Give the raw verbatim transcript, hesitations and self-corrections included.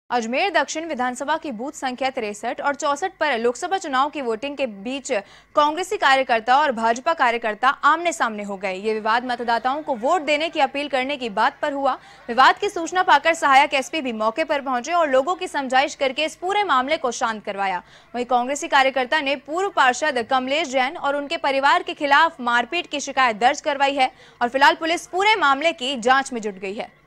अजमेर दक्षिण विधानसभा की बूथ संख्या तिरसठ और चौसठ पर लोकसभा चुनाव की वोटिंग के बीच कांग्रेसी कार्यकर्ता और भाजपा कार्यकर्ता आमने सामने हो गए। ये विवाद मतदाताओं को वोट देने की अपील करने की बात पर हुआ। विवाद की सूचना पाकर सहायक एसपी भी मौके पर पहुंचे और लोगों की समझाइश करके इस पूरे मामले को शांत करवाया। वहीं कांग्रेसी कार्यकर्ता ने पूर्व पार्षद कमलेश जैन और उनके परिवार के खिलाफ मारपीट की शिकायत दर्ज करवाई है और फिलहाल पुलिस पूरे मामले की जाँच में जुट गई है।